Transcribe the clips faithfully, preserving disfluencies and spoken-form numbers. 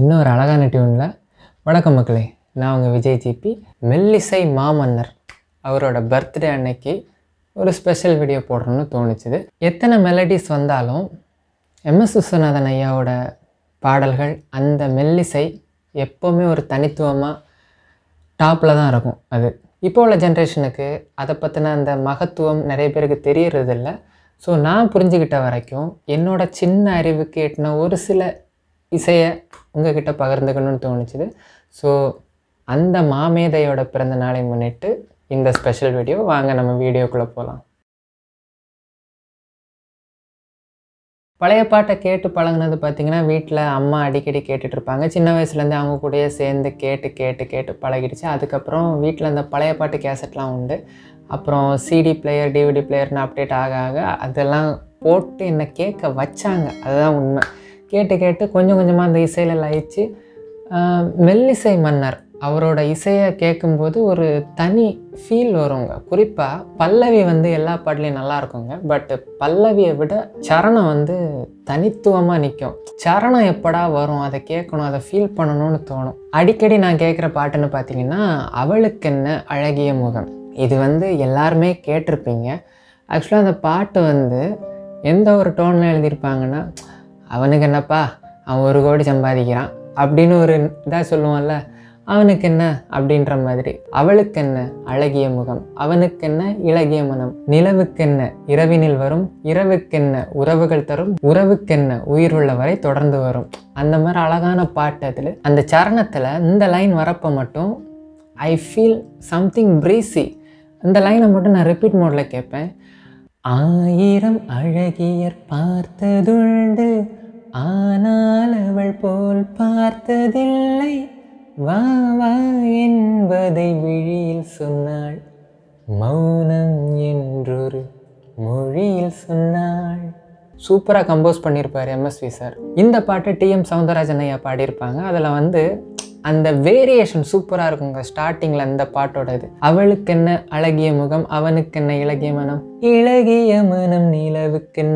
இன்னொரு அழகான டியூனில் வணக்கம் மக்களே, நான் உங்கள் விஜய் ஜிபி. மெல்லிசை மாமன்னர் அவரோட பர்த்டே அன்னைக்கு ஒரு ஸ்பெஷல் வீடியோ போடணும்னு தோணுச்சுது. எத்தனை மெலடிஸ் வந்தாலும் எம்எஸ் விஸ்வநாதன் ஐயாவோட பாடல்கள், அந்த மெல்லிசை எப்போவுமே ஒரு தனித்துவமாக டாப்பில் தான் இருக்கும். அது இப்போ உள்ள ஜென்ரேஷனுக்கு அதை பற்றின அந்த மகத்துவம் நிறைய பேருக்கு தெரியறதில்ல. ஸோ நான் புரிஞ்சுக்கிட்ட வரைக்கும் என்னோட சின்ன அறிவுக்கு எட்டின ஒரு சில இசையை உங்ககிட்ட பகிர்ந்துக்கணும்னு தோணுச்சுது. ஸோ அந்த மாமேதையோட பிறந்த நாளை முன்னிட்டு இந்த ஸ்பெஷல் வீடியோ. வாங்க நம்ம வீடியோக்குள்ளே போகலாம். பழைய பாட்டை கேட்டு பழகினது பார்த்திங்கன்னா, வீட்டில் அம்மா அடிக்கடி கேட்டுட்ருப்பாங்க. சின்ன வயசுலேருந்து அவங்க கூடயே சேர்ந்து கேட்டு கேட்டு கேட்டு பழகிடுச்சு. அதுக்கப்புறம் வீட்டில் அந்த பழைய பாட்டு கேசட்லாம் உண்டு. அப்புறம் சிடி பிளேயர், டிவிடி பிளேயர்னு அப்டேட் ஆக ஆக அதெல்லாம் போட்டு என்னை கேட்க வச்சாங்க. அதுதான் உண்மை. கேட்டு கேட்டு கொஞ்சம் கொஞ்சமாக அந்த இசையில் லயிச்சு மெல்லிசை மன்னர் அவரோட இசையை கேட்கும்போது ஒரு தனி ஃபீல் வருங்க. குறிப்பாக பல்லவி வந்து எல்லா பாட்டுலேயும் நல்லா இருக்குங்க. பட்டு பல்லவியை விட சரணம் வந்து தனித்துவமாக நிற்கும். சரணம் எப்படா வரும், அதை கேட்கணும், அதை ஃபீல் பண்ணணும்னு தோணும். அடிக்கடி நான் கேட்குற பாட்டுன்னு பார்த்தீங்கன்னா, அவளுக்கென்ன அழகிய முகம். இது வந்து எல்லாருமே கேட்டிருப்பீங்க. ஆக்சுவலாக அந்த பாட்டு வந்து எந்த ஒரு டோனில் எழுதியிருப்பாங்கன்னா, அவனுக்கு என்னப்பா, அவன் ஒரு கோடி சம்பாதிக்கிறான் அப்படின்னு ஒரு இதாக சொல்லுவான்ல, அவனுக்கு என்ன அப்படின்ற மாதிரி. அவளுக்கென்ன அழகிய முகம், அவனுக்கென்ன இளகிய மனம், நிலவுக்கென்ன இரவினில் வரும், இரவுக்கென்ன உறவுகள் தரும், உறவுக்கென்ன உயிர் உள்ள வரை தொடர்ந்து வரும். அந்த மாதிரி அழகான பாட்டு. அதில் அந்த சரணத்தில் இந்த லைன் வரப்போ மட்டும் ஐ ஃபீல் சம்திங் ப்ரீஸி. இந்த லைனை மட்டும் நான் ரிப்பீட் மோடில் கேட்பேன். ஆயிரம் அழகியர் பார்த்ததுண்டு, ஆனால் அவள் போல் பார்த்ததில்லை, வா வா என்பதை விழியில் சொன்னாள், மௌனம் என்றொரு மொழியில் சொன்னாள். சூப்பராக கம்போஸ் பண்ணியிருப்பார் எம்எஸ்வி சார். இந்த பாட்டை டிஎம் சௌந்தரராஜன் ஐயா பாடியிருப்பாங்க. அதில் வந்து அந்த வேரியேஷன் சூப்பராக இருக்குங்க. ஸ்டார்டிங்கில் அந்த பாட்டோட இது, அவளுக்கென்ன அழகிய முகம், அவனுக்கென்ன இளகிய மனம், இளகிய மனம் நிலவுக்கென்ன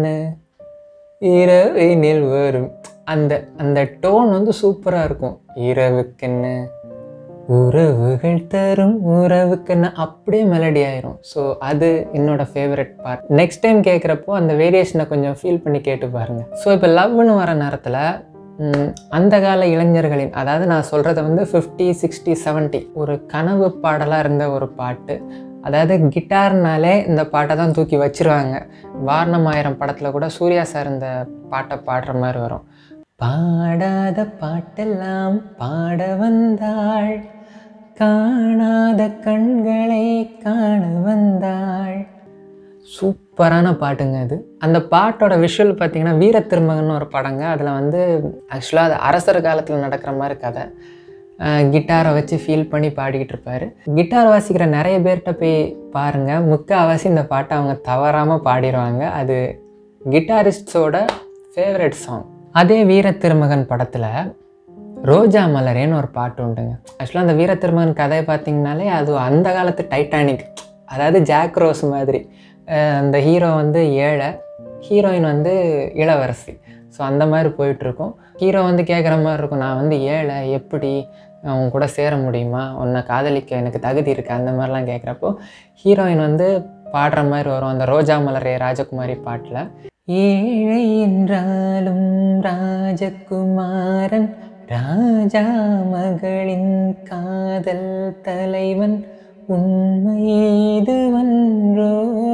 இரவினில் வரும். அந்த அந்த டோன் வந்து சூப்பராக இருக்கும். இரவுக்கென்ன உறவுகள் தரும், உறவுக்கென்ன அப்படியே மெலடி ஆயிரும். ஸோ அது என்னோட ஃபேவரட் பார்ட். நெக்ஸ்ட் டைம் கேட்குறப்போ அந்த வேரியேஷனை கொஞ்சம் ஃபீல் பண்ணி கேட்டு பாருங்கள். ஸோ இப்போ லவ்னு வர நேரத்தில் அந்த கால இளைஞர்களின், அதாவது நான் சொல்கிறத வந்து ஃபிஃப்டி சிக்ஸ்டி செவன்ட்டி ஒரு கனவு பாடலாக இருந்த ஒரு பாட்டு. அதாவது கிட்டார்னாலே இந்த பாட்டை தான் தூக்கி வச்சுருவாங்க. வாரணம் ஆயிரம் படத்தில் கூட சூர்யா சார் இந்த பாட்டை பாடுற மாதிரி வரும். பாடாத பாட்டெல்லாம் பாட வந்தாள், காணாத கண்களை காண வந்தாள். சூப்பரான பாட்டுங்க அது. அந்த பாட்டோட விஷுவல் பார்த்திங்கன்னா, வீர திருமகன் ஒரு படங்க. அதில் வந்து ஆக்சுவலாக அது அரசர் காலத்தில் நடக்கிற மாதிரி கதை. கிட்டாரை வச்சு ஃபீல் பண்ணி பாடிக்கிட்டு இருப்பார். கிட்டார் வாசிக்கிற நிறைய பேர்கிட்ட போய் பாருங்கள், முக்கால்வாசி இந்த பாட்டை அவங்க தவறாமல் பாடிடுவாங்க. அது கிட்டாரிஸ்டோட ஃபேவரட் சாங். அதே வீர திருமகன் படத்தில் ரோஜா மலரேன்னு ஒரு பாட்டு உண்டுங்க. ஆக்சுவலாக அந்த வீர திருமகன் கதையை பார்த்திங்கனாலே அது அந்த காலத்து டைட்டானிக். அதாவது ஜாக் ரோஸ் மாதிரி. அந்த ஹீரோ வந்து ஏழை, ஹீரோயின் வந்து இளவரசி. ஸோ அந்த மாதிரி போயிட்டுருக்கும். ஹீரோ வந்து கேட்குற மாதிரி இருக்கும், நான் வந்து ஏழை, எப்படி அவங்க கூட சேர முடியுமா, உன்னை காதலிக்க எனக்கு தகுதி இருக்குது, அந்த மாதிரிலாம் கேட்குறப்போ ஹீரோயின் வந்து பாடுற மாதிரி வரும் அந்த ரோஜா மலரே ராஜகுமாரி பாட்டில். ஏழை என்றாலும் ராஜகுமாரன், ராஜா மகளின் காதல் தலைவன், உண்மை இதுவன்றோ.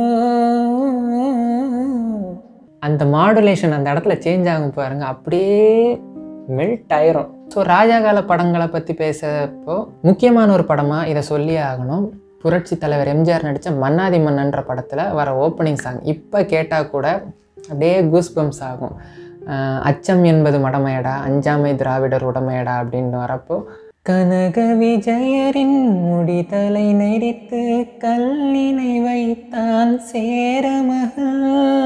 அந்த மாடுலேஷன் அந்த இடத்துல சேஞ்ச் ஆகும் பாருங்கள், அப்படியே மெல்ட் ஆயிரும். ஸோ ராஜாகால படங்களை பற்றி பேசுகிறப்போ முக்கியமான ஒரு படமாக இதை சொல்லியே ஆகணும். புரட்சி தலைவர் எம்ஜிஆர் நடித்த மன்னாதி மன்னன்ற படத்தில் வர ஓப்பனிங் சாங் இப்போ கேட்டால் கூட அப்படியே கூஸ் பம்ப்ஸ் ஆகும். அச்சம் என்பது மடமையடா, அஞ்சாமை திராவிடர் உடமையடா அப்படின்னு வரப்போ, கனக விஜயரின் முடிதலை நெறித்து கல்லினை வைத்தான் சேரமகள்.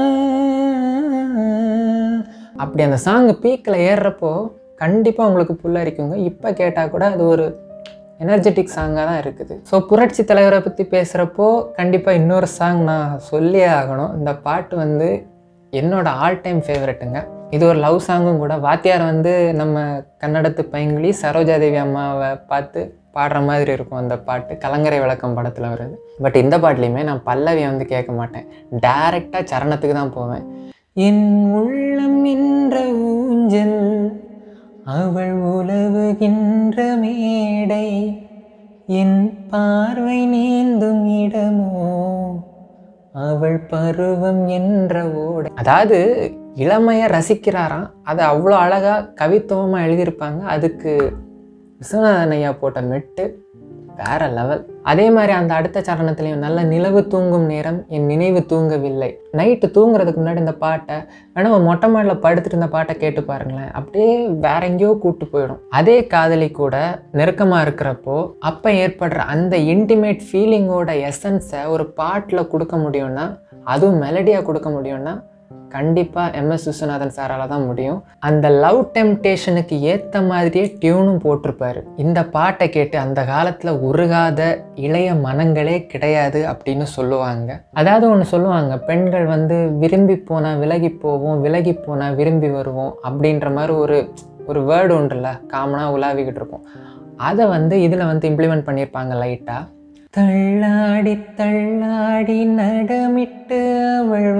அப்படி அந்த சாங்கு பீக்கில் ஏறுறப்போ கண்டிப்பாக உங்களுக்கு புல்லரிக்குங்க. இப்போ கேட்டால் கூட அது ஒரு எனர்ஜெட்டிக் சாங்காக தான் இருக்குது. ஸோ புரட்சி தலைவரை பற்றி பேசுகிறப்போ கண்டிப்பாக இன்னொரு சாங் நான் சொல்லியே ஆகணும். இந்த பாட்டு வந்து என்னோடய ஆல் டைம் ஃபேவரெட்டுங்க. இது ஒரு லவ் சாங்கும் கூட. வாத்தியார் வந்து நம்ம கன்னடத்து பைங்கிலி சரோஜாதேவி அம்மாவை பார்த்து பாடுற மாதிரி இருக்கும் அந்த பாட்டு. கலங்கரை விளக்கம் படத்தில் வருது. பட் இந்த பாட்டுலேயுமே நான் பல்லவியை வந்து கேட்க மாட்டேன், டைரெக்டாக சரணத்துக்கு தான் போவேன். என் உள்ளம் என்ற ஊஞ்சல் அவள் உலவுகின்ற மேடை, என் பார்வை நீந்தும் இடமோ அவள் பருவம் என்ற ஓடை. அதாவது இளமையை ரசிக்கிறாராம், அதை அவ்வளோ அழகாக கவித்துவமாக எழுதியிருப்பாங்க. அதுக்கு விஸ்வநாதன் ஐயா போட்ட மெட்டு வேற லெவல். அதே மாதிரி அந்த அடுத்த சரணத்துலேயும் நல்ல நிலவு தூங்கும் நேரம் என் நினைவு தூங்கவில்லை. நைட்டு தூங்குறதுக்கு முன்னாடி இந்த பாட்டை வேணா மொட்டை மாடியில் படுத்துட்டு இந்த பாட்டை கேட்டு பாருங்களேன், அப்படியே வேற எங்கேயோ கூட்டு போயிடும். அதே காதலி கூட நெருக்கமாக இருக்கிறப்போ அப்போ ஏற்படுற அந்த இன்டிமேட் ஃபீலிங்கோட எசன்ஸை ஒரு பாட்டில் கொடுக்க முடியும்னா, அதுவும் மெலடியாக கொடுக்க முடியும்னா கண்டிப்பாக எம்எஸ் விஸ்வநாதன் சாரால் தான் முடியும். அந்த லவ் டெம்டேஷனுக்கு ஏற்ற மாதிரியே டியூனும் போட்டிருப்பார். இந்த பாட்டை கேட்டு அந்த காலத்தில் உருகாத இளைய மனங்களே கிடையாது அப்படின்னு சொல்லுவாங்க. அதாவது ஒன்று சொல்லுவாங்க, பெண்கள் வந்து விரும்பி போனால் விலகி போவோம், விலகி போனால் விரும்பி வருவோம் அப்படின்ற மாதிரி ஒரு ஒரு வேர்டு ஒன்றுல காமனாக உலாவிக்கிட்டு இருக்கும். அதை வந்து இதில் வந்து இம்ப்ளிமெண்ட் பண்ணியிருப்பாங்க லைட்டாக. தள்ளாடி தள்ளாடி நடமிட்டு அவள்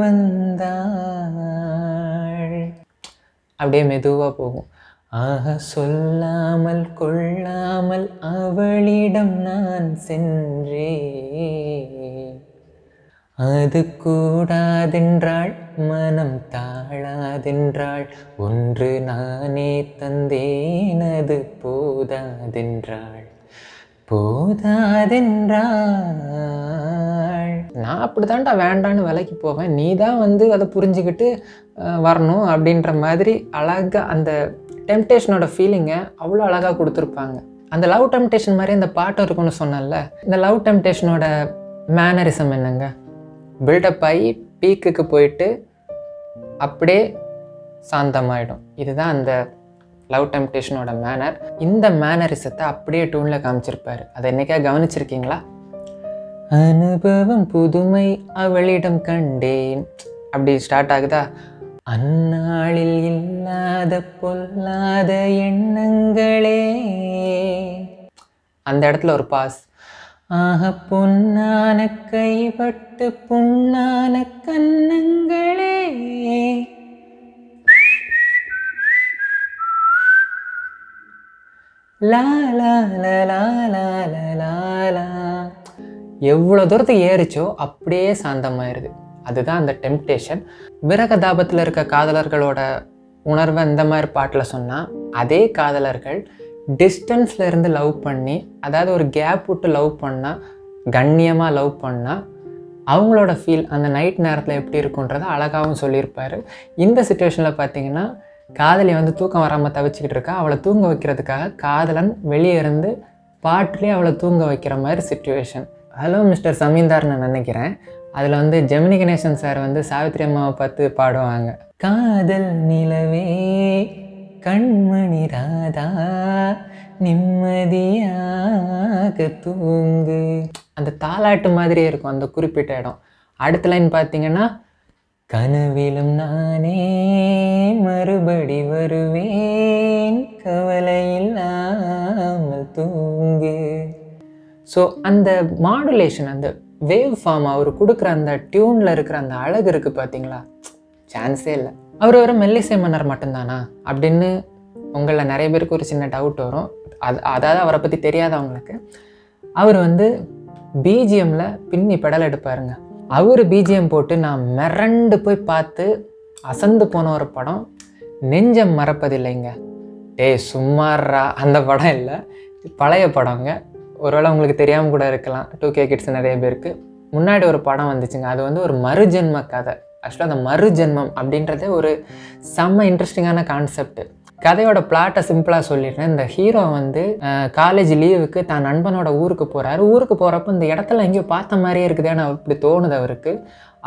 வந்தாள், அப்படியே மெதுவாக போகும். ஆக சொல்லாமல் கொள்ளாமல் அவளிடம் நான் சென்றேன், அது கூடாதென்றாள் மனம் தாழாதென்றாள், ஒன்று நானே தந்தேன் அது போதாதென்றாள் போதாதென்றாள். நான் அப்படி தான்டா வேண்டான்னு விலைக்கு போவேன், நீ தான் வந்து அதை புரிஞ்சுக்கிட்டு வரணும் அப்படின்ற மாதிரி அழகாக அந்த டெம்டேஷனோட ஃபீலிங்கை அவ்வளோ அழகாக கொடுத்துருப்பாங்க. அந்த லவ் டெம்டேஷன் மாதிரி அந்த பாட்டும் இருக்குன்னு சொன்னல. இந்த லவ் டெம்டேஷனோட மேனரிசம் என்னங்க, பில்டப் ஆகி பீக்குக்கு போயிட்டு அப்படியே சாந்தமாயிடும். இதுதான் அந்த லவ் டெம்டேஷனோட மேனர். இந்த மேனரிசத்தை அப்படியே டூனில் காமிச்சிருப்பாரு. அதை என்னைக்கா கவனிச்சிருக்கீங்களா? அனுபவம் புதுமை அவளிடம் கண்டேன் அப்படி ஸ்டார்ட் ஆகுதா? அந்நாளில் இல்லாத பொல்லாத எண்ணங்களே, அந்த இடத்துல ஒரு பாஸ். ஆக பொன்னான கைப்பட்டு புண்ணான கன்னங்களே, லா லா லா லா லா லா லா. எவ்வளோ தூரத்துக்கு ஏறிச்சோ அப்படியே சாந்தமாயிருது. அதுதான் அந்த டெம்டேஷன். விரகதாபத்தில் இருக்க காதலர்களோட உணர்வை இந்த மாதிரி பாட்டில் சொன்னால், அதே காதலர்கள் டிஸ்டன்ஸில் இருந்து லவ் பண்ணி, அதாவது ஒரு கேப் விட்டு லவ் பண்ணால், கண்ணியமாக லவ் பண்ணால் அவங்களோட ஃபீல் அந்த நைட் நேரத்தில் எப்படி இருக்குன்றதை அழகாகவும் சொல்லியிருப்பார். இந்த சுச்சுவேஷனில் பார்த்தீங்கன்னா காதலி வந்து தூக்கம் வராமல் தவிச்சிக்கிட்டு இருக்கா. அவளை தூங்க வைக்கிறதுக்காக காதலன் வெளியே இருந்து பாட்டிலே அவளை தூங்க வைக்கிற மாதிரி சுச்சுவேஷன். ஹலோ மிஸ்டர் சமீந்தார் நான் நினைக்கிறேன். அதில் வந்து ஜெமினி கணேசன் சார் வந்து சாவித்ரி அம்மாவை பார்த்து பாடுவாங்க. காதல் நிலவே கண்மணி ராதா நிம்மதியாக தூங்கு, அந்த தாலாட்டு மாதிரியே இருக்கும் அந்த குறிப்பிட்ட இடம். அடுத்த லைன் பார்த்தீங்கன்னா, கனவிலும் நானே மறுபடி வருவேன் கவலை இல்லாமல் தூங்கு. ஸோ அந்த மாடுலேஷன், அந்த வேவ் ஃபார்ம் அவர் கொடுக்குற அந்த டியூனில் இருக்கிற அந்த அழகு இருக்குது பார்த்தீங்களா, சான்ஸே இல்லை. அவர் ஒரு மெல்லிசை மன்னர் மட்டும்தானா அப்படின்னு உங்களில் நிறைய பேருக்கு ஒரு சின்ன டவுட் வரும். அது அதாவது அவரை பற்றி தெரியாதவங்களுக்கு, அவர் வந்து பிஜிஎம்மில் பின்னி பெடல் எடுப்பாருங்க. அவர் பிஜிஎம் போட்டு நான் மிரண்டு போய் பார்த்து அசந்து போன ஒரு படம் நெஞ்சம் மறப்பதில்லைங்க. டேய் சும்மாறா, அந்த படம் இல்லை, பழைய படங்க. ஒருவேளை உங்களுக்கு தெரியாமல் கூட இருக்கலாம், டூ கே கிட்ஸ் நிறைய பேருக்கு. முன்னாடி ஒரு படம் வந்துச்சுங்க, அது வந்து ஒரு மறுஜென்ம கதை. ஆக்சுவலாக அந்த மறுஜென்மம் அப்படின்றதே ஒரு செம்ம இன்ட்ரெஸ்டிங்கான கான்செப்ட். கதையோட பிளாட்டை சிம்பிளாக சொல்லிடுறேன். இந்த ஹீரோ வந்து காலேஜ் லீவுக்கு தான் நண்பனோட ஊருக்கு போகிறாரு. ஊருக்கு போகிறப்ப இந்த இடத்துல எங்கேயோ பார்த்த மாதிரியே இருக்குதுன்னு இப்படி தோணுது அவருக்கு.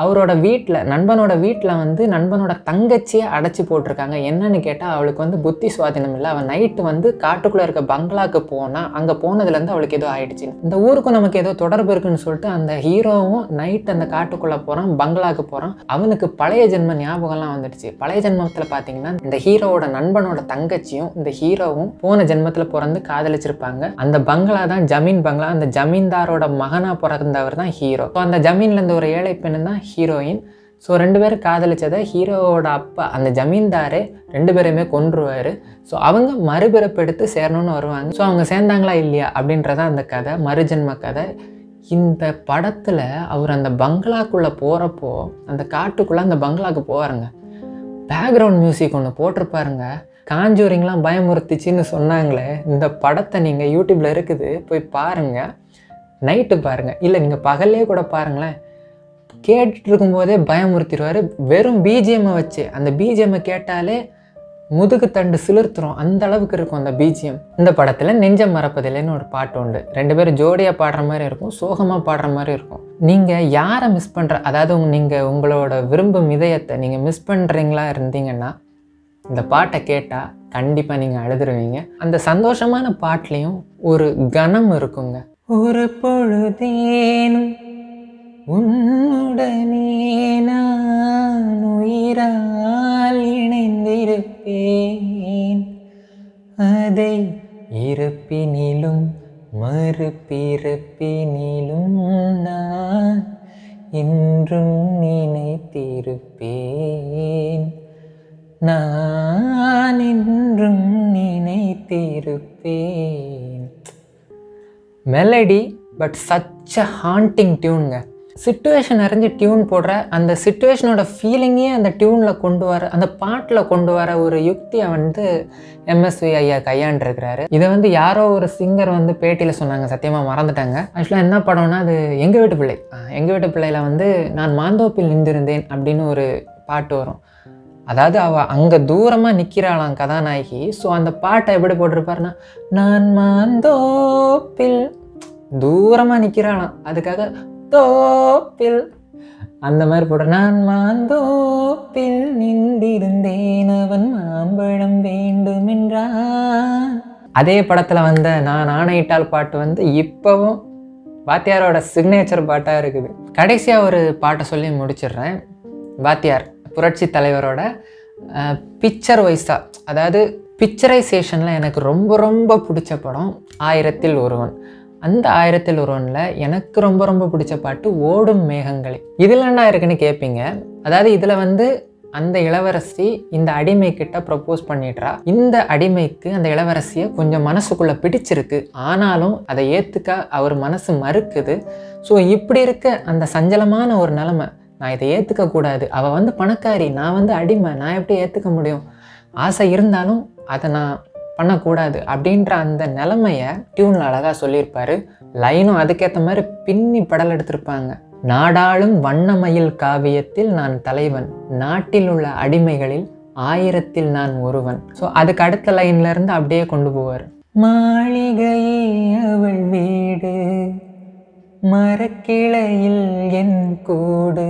அவரோட வீட்டில் நண்பனோட வீட்டில் வந்து நண்பனோட தங்கச்சியை அடைச்சி போட்டிருக்காங்க. என்னன்னு கேட்டால் அவளுக்கு வந்து புத்தி சுவாதீனம் இல்லை. அவள் நைட்டு வந்து காட்டுக்குள்ளே இருக்க பங்களாவுக்கு போனால் அங்கே போனதுலேருந்து அவளுக்கு ஏதோ ஆயிடுச்சு. இந்த ஊருக்கும் நமக்கு ஏதோ தொடர்பு இருக்குன்னு சொல்லிட்டு அந்த ஹீரோவும் நைட் அந்த காட்டுக்குள்ளே போகிறான், பங்களாவுக்கு போகிறான். அவனுக்கு பழைய ஜென்ம ஞாபகம்லாம் வந்துடுச்சு. பழைய ஜென்மத்தில் பார்த்தீங்கன்னா இந்த ஹீரோவோட நண்பனோட தங்கச்சியும் இந்த ஹீரோவும் போன ஜென்மத்தில் பிறந்து காதலிச்சிருப்பாங்க. அந்த பங்களா தான் ஜமீன் பங்களா. அந்த ஜமீன்தாரோட மகனாக பிறந்தவர் தான் ஹீரோ. ஸோ அந்த ஜமீன்லேருந்து ஒரு ஏழை பெண்ணு தான் ஹீரோயின். ஸோ ரெண்டு பேரும் காதலிச்சதை ஹீரோவோட அப்பா அந்த ஜமீன்தாரே ரெண்டு பேரையுமே கொன்றுவார். ஸோ அவங்க மறுபிறப்பெடுத்து சேரணும்னு வருவாங்க. ஸோ அவங்க சேர்ந்தாங்களா இல்லையா அப்படின்றதான் அந்த கதை, மறுஜென்ம கதை. இந்த படத்தில் அவர் அந்த பங்களாக்குள்ளே போகிறப்போ அந்த காட்டுக்குள்ளே அந்த பங்களாவுக்கு போவாருங்க. பேக்ரவுண்ட் மியூசிக் ஒன்று போட்டிருப்பாருங்க. காஞ்சூரிங்லாம் பயமுறுத்திச்சின்னு சொன்னாங்களே, இந்த படத்தை நீங்கள் யூடியூப்பில் இருக்குது போய் பாருங்கள். நைட்டு பாருங்கள், இல்லை நீங்கள் பகல்லே கூட பாருங்களேன். கேட்டுட்டு இருக்கும்போதே பயமுறுத்திடுவார். வெறும் பிஜிஎம்மை வச்சு, அந்த பிஜிஎம்மை கேட்டாலே முதுகு தண்டு சிலிர்த்துரும், அந்த அளவுக்கு இருக்கும் அந்த பிஜிஎம். இந்த படத்தில் நெஞ்சம் மறப்பதில்லைன்னு ஒரு பாட்டு உண்டு. ரெண்டு பேரும் ஜோடியாக பாடுற மாதிரி இருக்கும், சோகமாக பாடுற மாதிரி இருக்கும். நீங்கள் யாரை மிஸ் பண்ணுற, அதாவது நீங்கள் உங்களோட விரும்பும் இதயத்தை நீங்கள் மிஸ் பண்ணுறீங்களா இருந்தீங்கன்னா இந்த பாட்டை கேட்டால் கண்டிப்பாக நீங்கள் அழுதுருவீங்க. அந்த சந்தோஷமான பாட்டுலேயும் ஒரு கனம் இருக்குங்க. ஒரு பொழுதேனும் உன்னுடனே நான் உயிரால் இணைந்திருப்பேன், அதை இருப்பினிலும் மறுபிறப்பினிலும் நான் என்றும் நினைத்திருப்பேன், நான் என்றும் நினைத்திருப்பேன். Melody but such a haunting டியூனுங்க. சிச்சுவேஷன் அறிஞ்சு டியூன் போடுற, அந்த சிச்சுவேஷனோட ஃபீலிங்கே அந்த டியூனில் கொண்டு வர, அந்த பாட்டில் கொண்டு வர ஒரு யுக்தியை வந்து எம்எஸ்வி ஐயா கையாண்டிருக்கிறாரு. இதை வந்து யாரோ ஒரு சிங்கர் வந்து பேட்டியில் சொன்னாங்க, சத்தியமாக மறந்துட்டாங்க. ஆக்சுவலாக என்ன படம்னா அது எங்கள் வீட்டு பிள்ளை. எங்கள் வீட்டு பிள்ளையில் வந்து நான் மாந்தோப்பில் நின்றிருந்தேன் அப்படின்னு ஒரு பாட்டு வரும். அதாவது அவள் அங்கே தூரமாக நிற்கிறாளாம் கதாநாயகி. ஸோ அந்த பாட்டை எப்படி போட்டிருப்பாருன்னா, நான் மாந்தோப்பில் தூரமாக நிற்கிறாளாம், அதுக்காக தோப்பில் அந்த மாதிரி போடுற, நான் மாந்தோப்பில் நின்றிருந்தேன் அவன் மாம்பழம் வேண்டுமென்றான். அதே படத்தில் வந்த நான் ஆணையிட்டால் பாட்டு வந்து இப்போவும் வாத்தியாரோட சிக்னேச்சர் பாட்டாக இருக்குது. கடைசியாக ஒரு பாட்டை சொல்லி முடிச்சிடுறேன். வாத்தியார் புரட்சி தலைவரோட பிக்சர் வைஸாக, அதாவது பிக்சரைசேஷனில் எனக்கு ரொம்ப ரொம்ப பிடிச்ச படம் ஆயிரத்தில் ஒருவன். அந்த ஆயிரத்தில் ஒருவனில் எனக்கு ரொம்ப ரொம்ப பிடிச்ச பாட்டு ஓடும் மேகங்களே. இதில் என்ன இருக்குன்னு கேட்பீங்க. அதாவது இதில் வந்து அந்த இளவரசி இந்த அடிமை கிட்ட ப்ரப்போஸ் பண்ணிடுறா. இந்த அடிமைக்கு அந்த இளவரசியை கொஞ்சம் மனசுக்குள்ளே பிடிச்சிருக்கு, ஆனாலும் அதை ஏற்றுக்க அவர் மனசு மறுக்குது. ஸோ இப்படி இருக்க அந்த சஞ்சலமான ஒரு நிலைமை, நான் இதை ஏற்றுக்கக்கூடாது, அவள் வந்து பணக்காரி, நான் வந்து அடிமை, நான் எப்படி ஏற்றுக்க முடியும், ஆசை இருந்தாலும் அதை நான் பண்ணக்கூடாது அப்படின்ற அந்த நிலைமையை டியூனில் அழகாக சொல்லியிருப்பார். லைனும் அதுக்கேற்ற மாதிரி பின்னி படல் எடுத்திருப்பாங்க. நாடாளும் வண்ணமயில் காவியத்தில் நான் தலைவன், நாட்டில் உள்ள அடிமைகளில் ஆயிரத்தில் நான் ஒருவன். ஸோ அதுக்கு அடுத்த லைன்லேருந்து அப்படியே கொண்டு போவார். மாளிகையே அவள் வீடு, மரக்கிளையில் என் கூடு,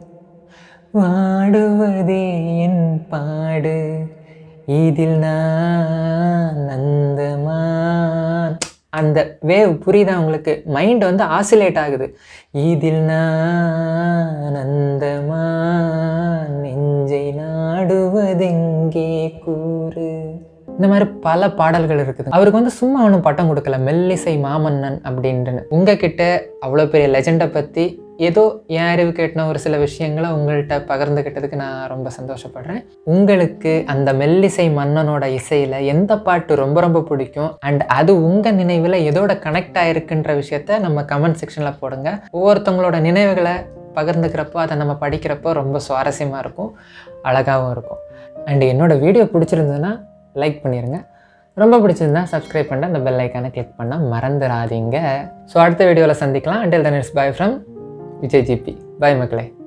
வாடுவதே என் பாடு, இதில் நான் நந்தமான். அந்த வேவ் புரியுதா உங்களுக்கு? மைண்ட் வந்து ஆசிலேட் ஆகுது. இதில் நான் நந்தமான், நெஞ்சை நாடுவதெங்கே கூறு. இந்த மாதிரி பல பாடல்கள் இருக்குது. அவருக்கு வந்து சும்மா ஒன்றும் பட்டம் கொடுக்கல, மெல்லிசை மாமன்னன் அப்படின்ட்டுன்னு. உங்ககிட்ட அவ்வளோ பெரிய லெஜெண்டை பற்றி ஏதோ என் அறிவு கேட்டின ஒரு சில விஷயங்களை உங்கள்கிட்ட பகிர்ந்துக்கிட்டதுக்கு நான் ரொம்ப சந்தோஷப்படுறேன். உங்களுக்கு அந்த மெல்லிசை மன்னனோட இசையில் எந்த பாட்டு ரொம்ப ரொம்ப பிடிக்கும், அண்ட் அது உங்கள் நினைவில் எதோட கனெக்ட் ஆகிருக்குன்ற விஷயத்த நம்ம கமெண்ட் செக்ஷனில் போடுங்க. ஒவ்வொருத்தவங்களோட நினைவுகளை பகிர்ந்துக்கிறப்போ அதை நம்ம படிக்கிறப்போ ரொம்ப சுவாரஸ்யமாக இருக்கும், அழகாகவும் இருக்கும். அண்ட் என்னோடய வீடியோ பிடிச்சிருந்ததுன்னா லைக் பண்ணிடுங்க. ரொம்ப பிடிச்சிருந்தா சப்ஸ்கிரைப் பண்ண அந்த பெல் ஐக்கானை கிளிக் பண்ண மறந்துடாதீங்க. ஸோ அடுத்த வீடியோவில் சந்திக்கலாம். until then it's bye from Vijay GP. Bye மக்களே.